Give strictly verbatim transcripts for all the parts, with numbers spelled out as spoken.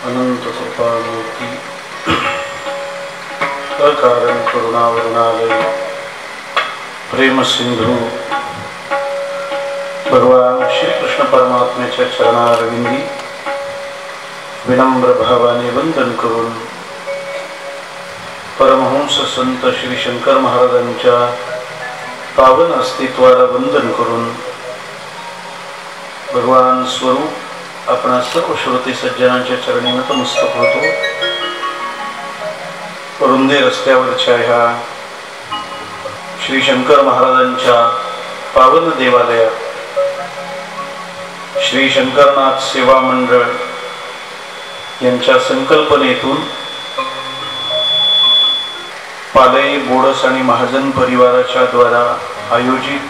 अनंत कृपामूर्ति अकारण करुणावरुणालय प्रेम सिंधू भगवान श्री कृष्ण परमात्म्याच्या चरणारविंदी विनम्र भावाने वंदन करून परमहंस संत श्री शंकर महाराजांच्या पावन अस्तित्वाला वंदन करून भगवान स्वरूप आपणा सर्व श्रोते सज्जनांच्या चरणी नतमस्तक होतो। रुंदे रस्त्यावरच्या ह्या श्री शंकर महाराजांच्या पावन देवालयात श्री शंकरनाथ सेवा मंडळ यांच्या संकल्पनेतून पालई बोडस आणि महाजन परिवाराच्या द्वारा आयोजित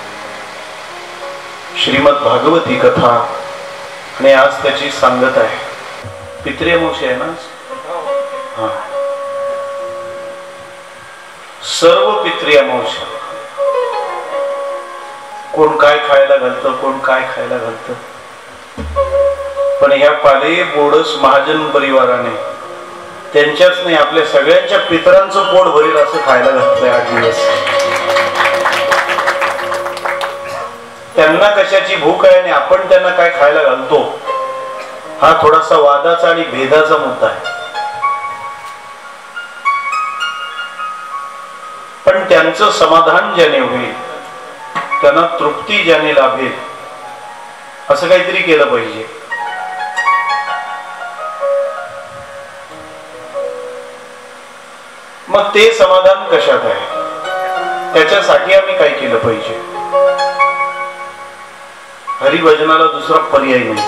श्रीमद भागवती कथा आणि आज त्याची सांगत आहे। पितृअमावस्या आहे ना? हा, सर्व पितृअमावस्या कोण काय खायला घालतं, कोण काय खायला घालतं, पण ह्या पालई बोडस महाजन परिवाराने त्यांच्याच नाही आपल्या सगळ्यांच्या पितरांचं पोट भरेल असं खायला घातलंय आठ दिवस। त्यांना कशाची भूक आहे आणि आपण त्यांना काय खायला घालतो हा थोडासा वादाचा आणि भेदाचा मुद्दा आहे, पण त्यांचं समाधान ज्याने होईल, त्यांना तृप्ती ज्याने लाभेल असं काहीतरी केलं पाहिजे। मग ते समाधान कशात आहे, त्याच्यासाठी आम्ही काय केलं पाहिजे? हरिभजनाला दुसरा पर्याय नाही।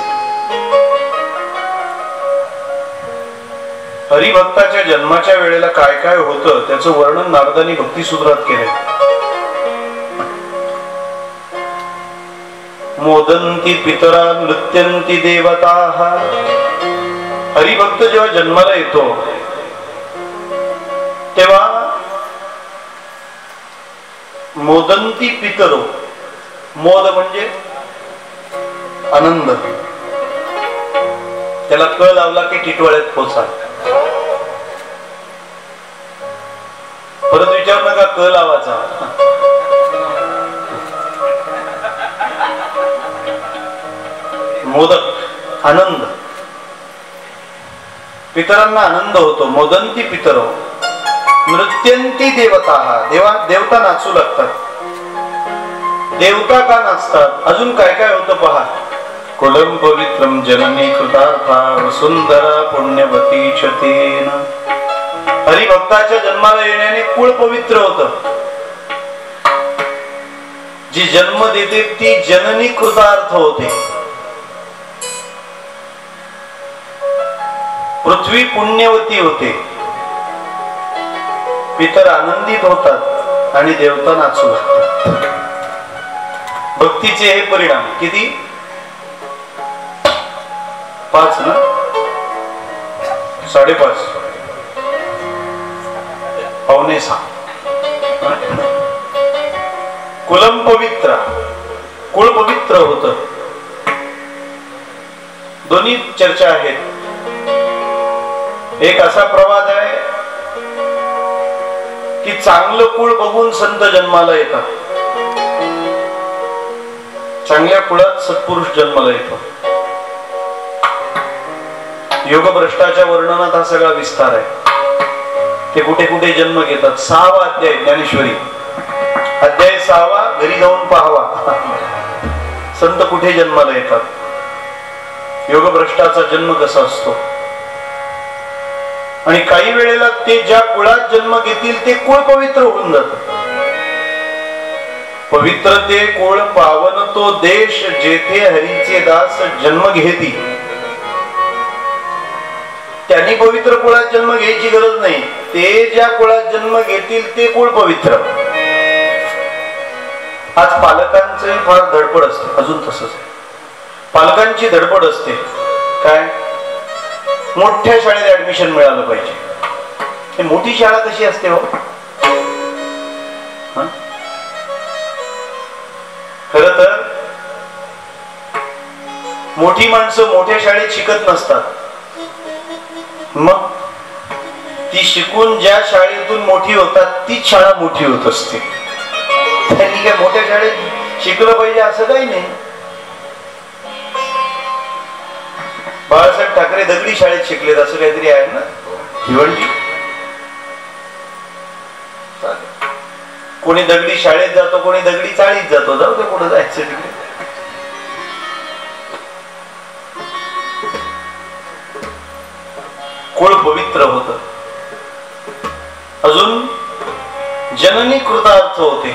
हरिभक्ताच्या जन्माच्या वेळेला काय काय होतं त्याचं वर्णन नारदांनी भक्तिसूत्रात केलंय। मोदंती पितरा नृत्यंती देवता। हरिभक्त जेव्हा जन्माला येतो तेव्हा मोदंती पितरो, मोद म्हणजे आनंद, त्याला क लावला की टिटवाळ्यात पोचा। परत विचार नका क लावायचा। मोदक आनंद, पितरांना आनंद होतो। मोदंती पितरो नृत्यंती देवता। देवा देवता नाचू लागतात। देवता का नाचतात? अजून काय काय होतं पहा। कुलम पवित्रम जननी कृतार्था वसुंधरा पुण्यवती छतेन। हरिभक्ताच्या जन्माला येण्याने कुळ पवित्र होतं। जी जन्म देते ती जननी कृतार्थ होते। पृथ्वी पुण्यवती होते। पितर आनंदित होतात आणि देवता नाचू लागतात। भक्तीचे हे परिणाम किती? पाच ना? साडेपाच, पावणे सहा। कुलम पवित्र, कुळ पवित्र होत। दोन्ही चर्चा आहेत। एक असा प्रवाद आहे की चांगलं कुळ बघून संत जन्माला येतात। चांगल्या कुळात सत्पुरुष जन्माला येतो। योगभ्रष्टाच्या वर्णनात हा सगळा विस्तार आहे। ते कुठे कुठे जन्म घेतात। सहावा अध्याय ज्ञानेश्वरी, अध्याय सहावा, घरी जाऊन पाहावा संत कुठे जन्माला येतात, योगभ्रष्टाचा जन्म कसा असतो। आणि काही वेळेला ते ज्या कुळात जन्म घेतील ते कुळ पवित्र होऊन जात। पवित्र ते कुळ पावन तो देश जेथे हरीचे दास जन्म घेती। त्यांनी पवित्र कुळात जन्म घ्यायची गरज नाही। ते ज्या कुळात जन्म घेतील ते कुळ पवित्र। आज पालकांचे फार धडपड असते, अजून तसंच आहे। पालकांची धडपड असते काय, मोठ्या शाळेत ऍडमिशन मिळालं पाहिजे। मोठी शाळा कशी असते हो? खर तर मोठी माणसं मोठ्या शाळेत शिकत नसतात, मग ती शिकून ज्या शाळेतून मोठी होतात तीच शाळा मोठी होत असते. त्यांनी काय मोठ्या शाळेत शिकलं पाहिजे असं काही नाही. बाळासाहेब ठाकरे दगडी शाळेत शिकलेत असं काहीतरी आहे ना भिवंडी. कोणी दगडी शाळेत जातो, कोणी दगडी चाळीत जातो. जाऊ दे कुठं जायचं तिकडे. कुळ पवित्र होत. अजून जननी कृतार्थ होते.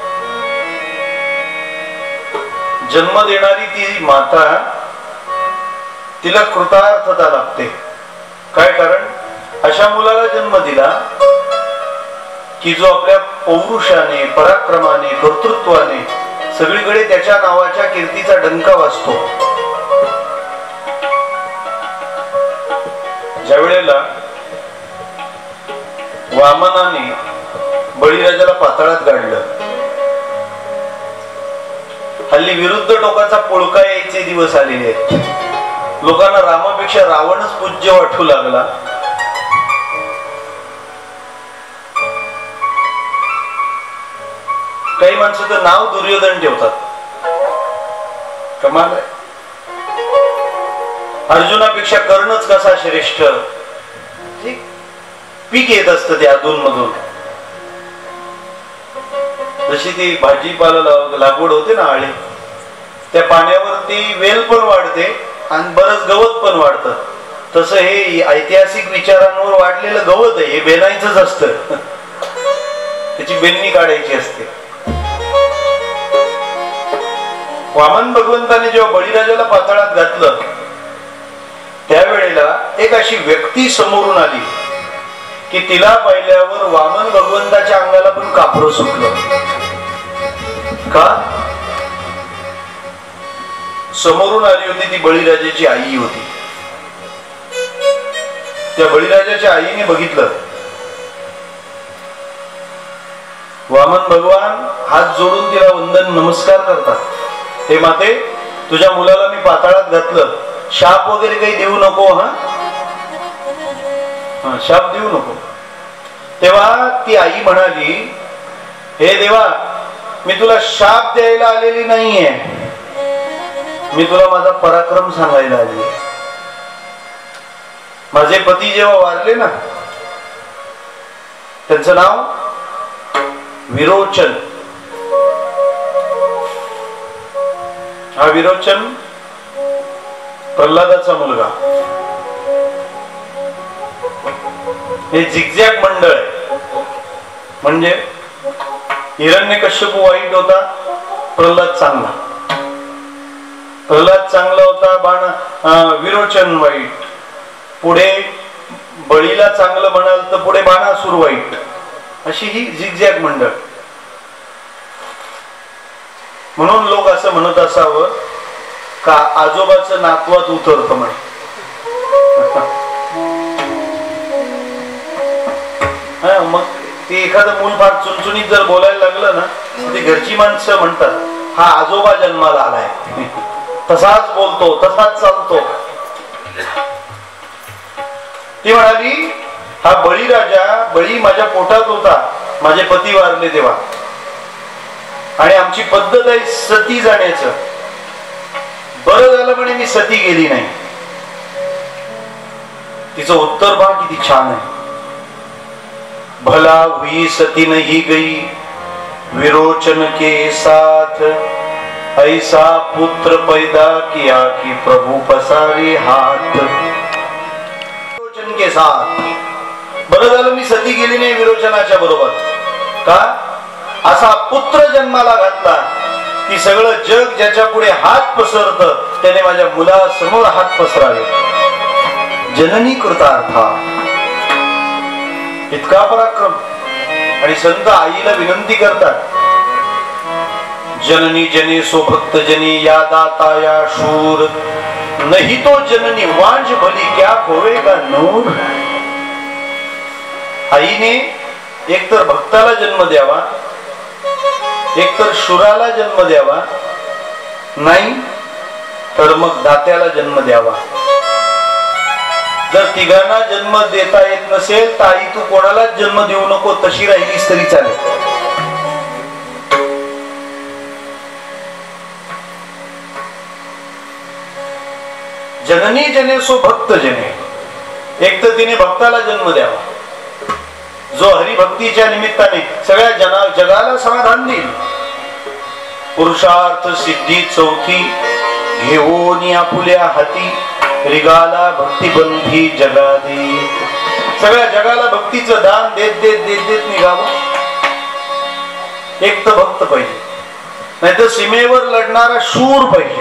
जन्म देणारी ती माता, तिला कृतार्थता लागते. काय कारण? अशा मुलाला जन्म दिला की जो आपल्या पौरुषाने, पराक्रमाने, कर्तृत्वाने सगळीकडे त्याच्या नावाच्या कीर्तीचा डंका वाजतो. ज्या वेळेला वामनाने बळीराजाला पाताळात गाडलं, हल्ली विरुद्ध टोकाचा पोळका यायचे दिवस आलेले आहेत. लोकांना रामापेक्षा रावणच पूज्य वाटू लागला. काही माणसं तर नाव दुर्योधन ठेवतात. कमाल आहे. अर्जुनापेक्षा कर्णच कसा श्रेष्ठ. पीक येत असत ते अधून मधून. जशी ती भाजीपाला लागवड होते ना आळे, त्या पाण्यावरती वेल पण वाढते आणि बरंच गवत पण वाढतं. तसं हे ऐतिहासिक विचारांवर वाढलेलं गवत आहे, हे बेनायचंच असतं. त्याची बेनणी काढायची असते. वामन भगवंताने जेव्हा बळीराजाला पाताळात घातलं त्यावेळेला एक अशी व्यक्ती समोरून आली की तिला पाहिल्यावर वामन भगवंताच्या अंगाला पण कापरं सुटलं. का? समोरून आली होती ती बळीराजाची आई होती. त्या बळीराजाच्या आईने बघितलं. वामन भगवान हात जोडून तिला वंदन नमस्कार करतात. हे माते, तुझ्या मुलाला मी पाताळात घातलं, शाप वगैरे काही देऊ नको. हा शाप देऊ नको. तेव्हा ती आई म्हणाली, हे देवा, मी तुला शाप द्यायला आलेली नाहीये, मी तुला माझा पराक्रम सांगायला आली. माझे पती जेव्हा वारले ना, त्यांचं नाव विरोचन. हा विरोचन प्रल्हादाचा मुलगा. हे झिगझॅग मंडळ आहे. म्हणजे हिरण्यकश्यप वाईट होता, प्रल्हाद चांगला. प्रल्हाद चांगला होता, बाण विरोचन वाईट. पुढे बळीला चांगलं म्हणाल तर पुढे बाणासूर वाईट. अशी ही झिगझॅग मंडळ. म्हणून लोक असं म्हणत असावं का आजोबाचं नातवात उतरत म्हणे. मग ते एखादं मूल फार चुनचुनीत जर बोलायला लागलं ना, ते घरची माणसं म्हणतात हा आजोबा जन्माला आलाय, तसाच बोलतो, तसाच चालतो. ती म्हणाली, हा बळीराजा, बळी माझ्या पोटात होता, माझे पती वारले तेव्हा, आणि आमची पद्धत आहे सती जाण्याचं. बरं झालं म्हणे मी सती गेली नाही. तिचं उत्तर पहा किती छान आहे. भला हुई सती नहीं गई विरोचन के साथ, ऐसा पुत्र पैदा किया कि प्रभु पसारे हाथ. विरोचन के साथ. बरं झालं मी सती गेली नाही विरोचनाच्या बरोबर. का? असा पुत्र जन्माला घातला की सगळं जग ज्याच्या पुढे हात पसरत त्याने माझ्या मुलासमोर हात पसरावे. जननी कृतार्था. इतका पराक्रम. आणि संत आईला विनंती करतात, जननी जने सो भक्त जनी या दाता या शूर, नहीं तो जननी वांझ भली क्या होवेगा नूर. आईने एकतर भक्ताला जन्म द्यावा, एकतर शूराला जन्म द्यावा, नाही तर मग दात्याला जन्म द्यावा. जर तिघांना जन्म देता येत नसेल तर आई तू कोणालाच जन्म देऊ नको, तशी राहिलीस तरी चालेल. जननी जने सो भक्त जने, एक तर तिने भक्ताला जन्म द्यावा जो हरिभक्तीच्या निमित्ताने सगळ्या जना जगाला समाधान देईल. पुरुषार्थ सिद्धी चौथी घेऊन आपुल्या हाती, रिगाला भक्तिबंधी जगादी. सगळ्या जगाला भक्तीचं दान देत देत देत देत निघावं. एक तर भक्त पाहिजे, नाहीतर सीमेवर लढणारा शूर पाहिजे.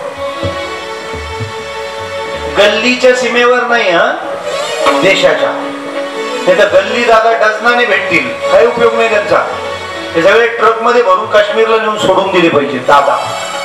गल्लीच्या सीमेवर नाही, हा देशाच्या. नाही तर गल्ली दादा डझनाने भेटतील, काही उपयोग नाही त्यांचा. हे सगळे ट्रक मध्ये भरून काश्मीरला नेऊन सोडून दिले पाहिजे दादा.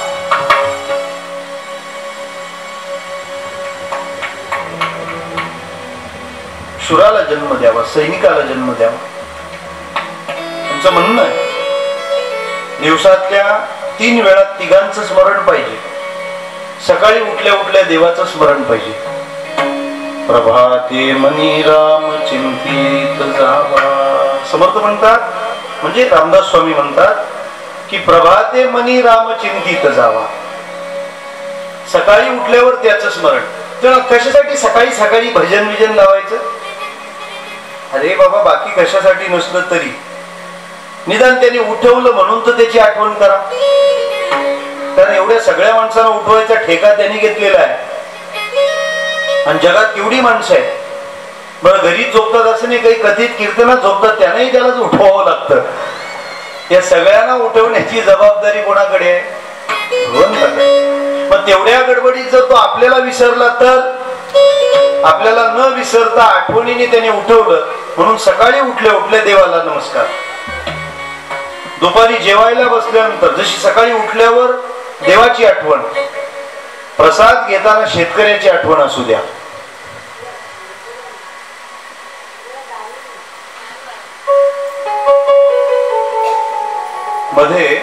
शूराला जन्म द्यावा, सैनिकाला जन्म द्यावा. तुमचं म्हणणं आहे दिवसातल्या तीन वेळा तिघांचं स्मरण पाहिजे. सकाळी उठल्या उठल्या देवाचं स्मरण पाहिजे. प्रभाते मनी राम चिंतित जावा. समर्थ म्हणतात, म्हणजे रामदास स्वामी म्हणतात की प्रभाते मनी राम चिंतित जावा. सकाळी उठल्यावर त्याचं स्मरण. तेव्हा कशासाठी सकाळी सकाळी भजन विजन लावायचं? अरे बाबा, बाकी कशासाठी नसलं तरी निदान त्यांनी उठवलं म्हणून तर त्याची आठवण करा. कारण एवढ्या सगळ्या माणसांना उठवायचा ठेका त्यांनी घेतलेला आहे. आणि जगात केवढी माणसं आहेत. बरं, घरी झोपतात असं नाही, काही कथित कीर्तनात झोपतात, त्यांनाही त्यालाच उठवावं लागतं. या सगळ्यांना उठवण्याची जबाबदारी कोणाकडे आहे? भगवंताकडे. मग तेवढ्या गडबडीत जर तो आपल्याला विसरला तर? आपल्याला न विसरता आठवणीने त्याने उठवलं म्हणून सकाळी उठल्या उठल्या देवाला नमस्कार. दुपारी जेवायला बसल्यानंतर जशी सकाळी उठल्यावर देवाची आठवण, प्रसाद घेताना शेतकऱ्याची आठवण असू द्या. मध्ये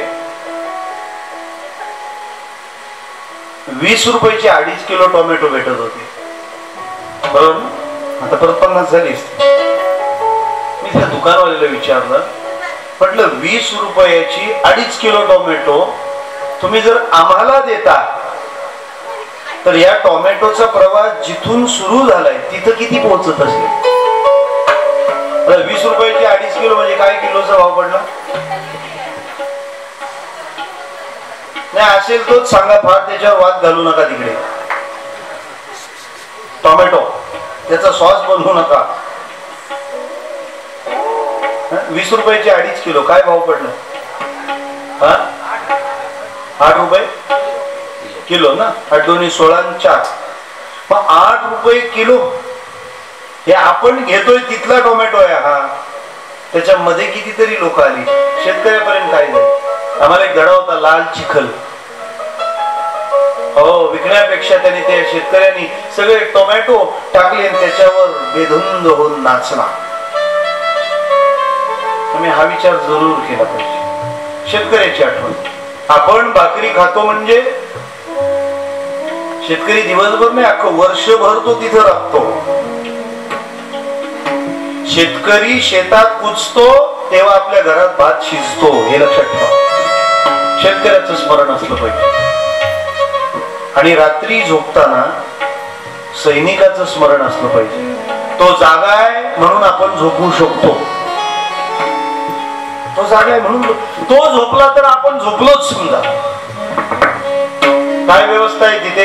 वीस रुपयाची अडीच किलो टोमॅटो भेटत होते, बरोबर? आता परत पन्नास झालीस. मी त्या दुकानवाल्याला विचारलं, म्हटलं वीस रुपयाची अडीच किलो टोमॅटो तुम्ही जर आम्हाला देता तर या टोमॅटोचा प्रवास जिथून सुरू झालाय तिथं किती पोहोचत असेल? वीस रुपयाची अडीच किलो म्हणजे काय किलोचा भाव पडला? नाही असेल तोच सांगा, फार त्याच्यावर वाद घालू नका. तिकडे टोमॅटो त्याचा सॉस बनवू नका. वीस रुपयाची अडीच किलो काय भाव पडला? हा, आठ रुपये किलो ना. आठ दोन्ही सोळा चार, मग आठ रुपये किलो हे आपण घेतोय तिथला टोमॅटो आहे हा. त्याच्यामध्ये कितीतरी लोक आली, शेतकऱ्यापर्यंत काय झालं? आम्हाला एक धडा होता लाल चिखल. हो, विकण्यापेक्षा त्याने त्या शेतकऱ्यांनी सगळे टोमॅटो टाकले आणि त्याच्यावर बेधुंद होऊन नाचला. तुम्ही हा विचार जरूर केला पाहिजे. शेतकऱ्याची आठवण. आपण भाकरी खातो म्हणजे शेतकरी दिवसभर नाही, अख्खं वर्षभर तो तिथं राहतो. शेतकरी शेतात कुचतो तेव्हा आपल्या घरात भात शिजतो, हे लक्षात ठेवा. शेतकऱ्याचं स्मरण असलं पाहिजे. आणि रात्री झोपताना सैनिकाचं स्मरण असलं पाहिजे. तो जागा आहे म्हणून आपण झोपू शकतो. तो जागा आहे म्हणून तो झोपला तर आपण झोपलोच समजा. काय व्यवस्था आहे तिथे?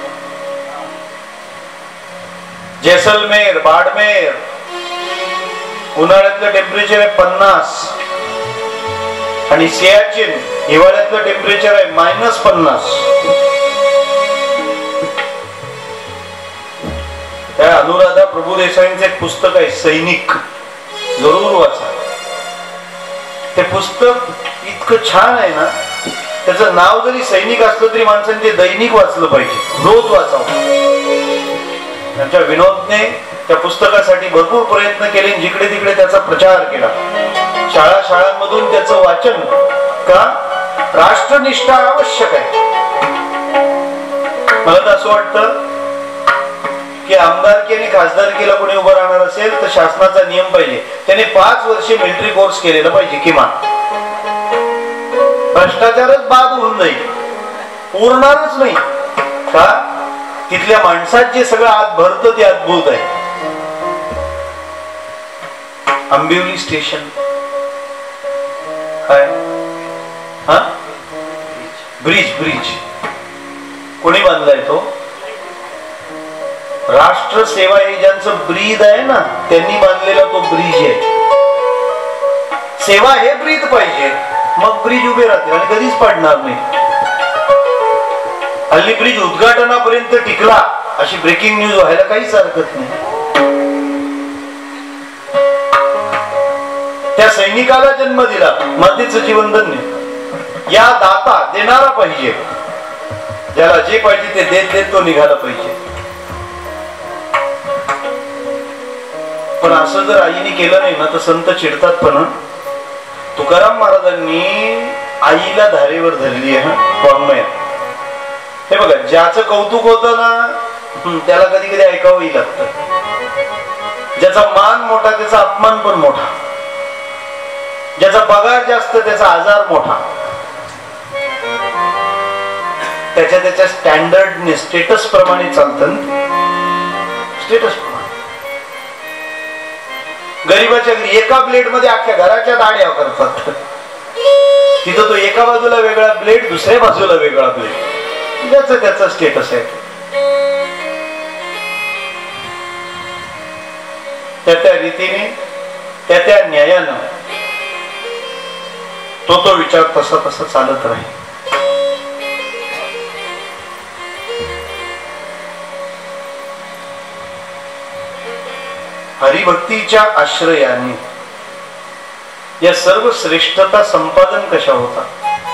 जैसलमेर, बाडमेर उन्हाळ्यातलं टेम्परेचर आहे पन्नास आणि सियाचीन हिवाळ्यातलं टेम्परेचर आहे मायनस पन्नास. त्या अनुराधा प्रभुदेसाईंचं एक पुस्तक आहे सैनिक, जरूर वाचा. ते पुस्तक इतकं छान आहे ना, त्याचं नाव जरी सैनिक असलं तरी माणसाने ते दैनिक वाचलं पाहिजे, रोज वाचावं. त्यांच्या विनोदने त्या पुस्तकासाठी भरपूर प्रयत्न केले, जिकडे तिकडे त्याचा प्रचार केला. शाळा शाळांमधून त्याचं वाचन का? राष्ट्रनिष्ठा आवश्यक आहे. मला तर असं वाटतं की आमदारकी आणि खासदारकीला कोणी उभं राहणार असेल तर शासनाचा नियम पाहिजे, त्याने पाच वर्षे मिलिटरी कोर्स केलेला पाहिजे किमान. भ्रष्टाचारच बाद होऊन जाईल, उरणारच नाही. का? तिथल्या माणसात जे सगळं आत भरतं ते अद्भुत आहे. आंबिवली स्टेशन काय? हा ब्रिज ब्रिज कोणी बांधलाय तो? राष्ट्र सेवा हे ज्यांचं ब्रीद आहे ना त्यांनी बांधलेला तो ब्रिज आहे. सेवा हे ब्रीद पाहिजे, मग ब्रिज उभे राहतील आणि कधीच पडणार नाही. हल्ली ब्रिज उद्घाटनापर्यंत टिकला अशी ब्रेकिंग न्यूज व्हायला काहीच हरकत नाही. त्या सैनिकाला जन्म दिला, मातेचं जीवन धन्य. या दाता देणारा पाहिजे, ज्याला जे पाहिजे ते देत देत तो निघाला पाहिजे. पण असं जर आईने केलं नाही ना तर संत चिडतात. पण तुकाराम महाराजांनी आईला धारेवर धरली आहे वाङ्मयात. हे बघा, ज्याचं कौतुक होतं ना त्याला कधी कधी ऐकावंही लागतं. ज्याचा मान मोठा त्याचा अपमान पण मोठा, ज्याचा पगार जास्त त्याचा आजार मोठा. त्याच्या त्याच्या स्टँडर्डने स्टेटस प्रमाणे चालतं. स्टेटस प्रमाणे गरीबाच्या घरी एका ब्लेड मध्ये अख्ख्या घराच्या दाड्या करतात. तिथं तो एका बाजूला वेगळा ब्लेड, दुसऱ्या बाजूला वेगळा ब्लेड. ज्याचं त्याचं स्टेटस आहे. त्या त्या रीतीने त्या त्या न्यायानं तो तो विचार तसा तसा चालत राहील. हरिभक्तीच्या आश्रयाने या सर्व श्रेष्ठता संपादन कशा होता?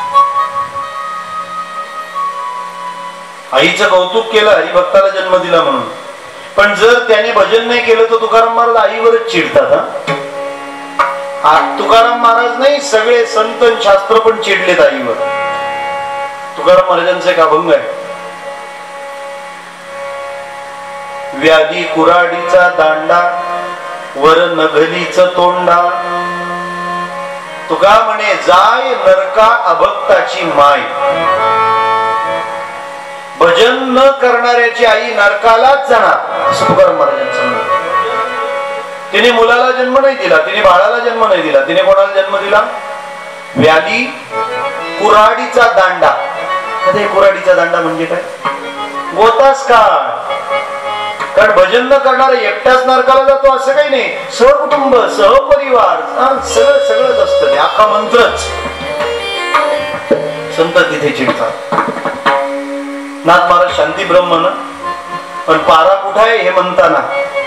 आईचं कौतुक केलं, हरिभक्ताला जन्म दिला म्हणून. पण जर त्याने भजन नाही केलं तर तुकाराम महाराज आईवरच चिडतात. हा, तुकाराम महाराज नाही, सगळे संत शास्त्र पण चिडलेत आईवर. तुकाराम महाराजांचा एक अभंग आहे, व्याधी कुराडीचा दांडा वर नगलीच तोंडा. तुका म्हणे जाय नरका अभक्ताची माय. भजन न करणाऱ्याची आई नरकालाच जाणार असं तुकाराम महाराजांचं म्हणणं. तिने मुलाला जन्म नाही दिला, तिने बाळाला जन्म नाही दिला, तिने कोणाला जन्म दिला? व्याधी कुराडीचा दांडा. आता कुराडीचा दांडा म्हणजे काय? गोतास का? कारण भजन न करणारा एकटाच नरकाला जातो असं काही नाही. सहकुटुंब सहपरिवार सगळं सगळंच असतं. ते अख्खा मंत्रच. संत तिथे चिडतात. नाथ महाराज शांती ब्रह्मन, पण पारा कुठं आहे हे म्हणताना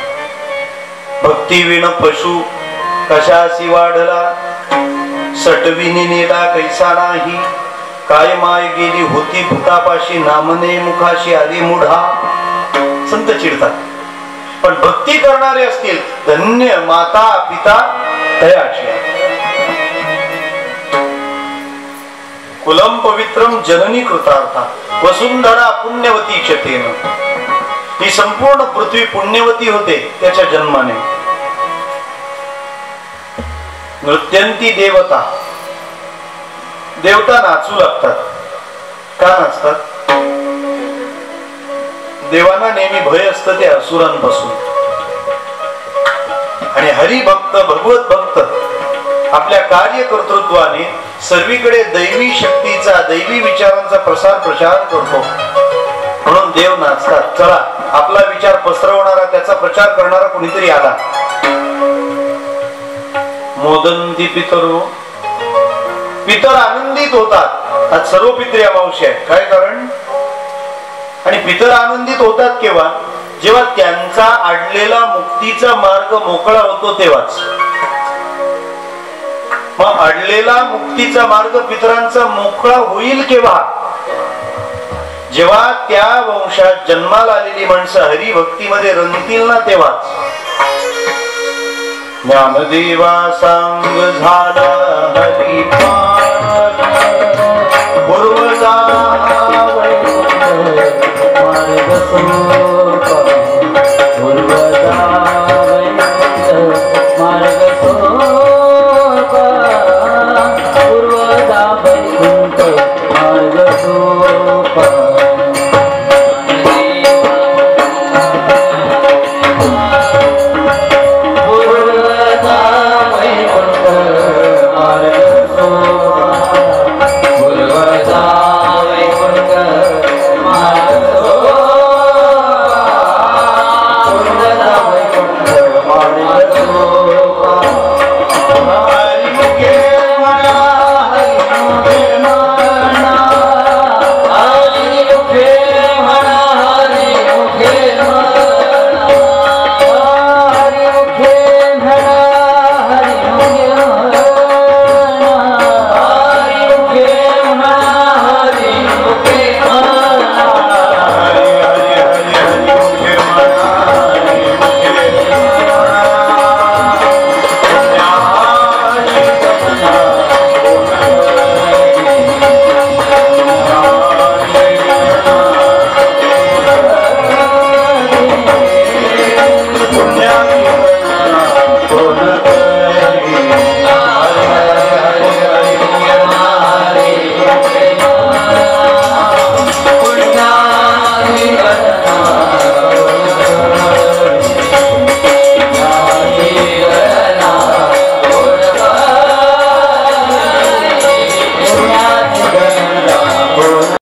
भक्ती विण पशु कशासी वाढला, सटविनी नेला कैसा नाही. काय माय गेली होती भूतापाशी, नामने मुखाशी आली मुढा. संत चिडतात. पण भक्ती करणारे असतील, धन्य माता पिता दयाची. कुलम पवित्रम जननी कृतार्था, वसुंधरा पुण्यवती चतेन. ही संपूर्ण पृथ्वी पुण्यवती होते त्याच्या जन्माने. नृत्यंती देवता, देवता नाचू लागतात. का नाचतात? देवांना नेहमी भय असतं ते असुरांपासून. आणि हरिभक्त भगवत भक्त आपल्या कार्यकर्तृत्वाने सर्वीकडे दैवी शक्तीचा, दैवी विचारांचा प्रसार प्रचार करतो. म्हणून देव नाचतात. चला, आपला विचार पसरवणारा, त्याचा प्रचार करणारा कोणीतरी आला. मोदंती पितरो, पितर आनंदित होतात. आज सर्व पितरी अमावस्या आहे. काय कारण? आणि पितर आनंदित होतात केव्हा? जेव्हा त्यांचा अडलेला मुक्तीचा मार्ग मोकळा होतो तेव्हाच. मग अडलेला मुक्तीचा मार्ग पितरांचा मोकळा होईल केव्हा? जेव्हा त्या वंशात जन्माला आलेली माणसं हरिभक्तीमध्ये रंगतील ना तेव्हाच. ज्ञानदेवा सांग झाला हरिपाठ, पूर्वजा मार्ग